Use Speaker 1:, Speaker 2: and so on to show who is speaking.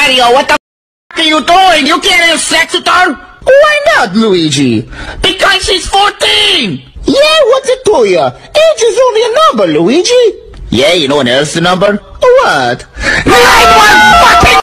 Speaker 1: Mario, what the f*** are you doing? You can't have sex with her.
Speaker 2: Why not, Luigi?
Speaker 1: Because she's 14.
Speaker 2: Yeah, what's it to you? Age is only a number, Luigi.
Speaker 1: Yeah, you know what else is a number?
Speaker 2: What?
Speaker 1: 9 1 fucking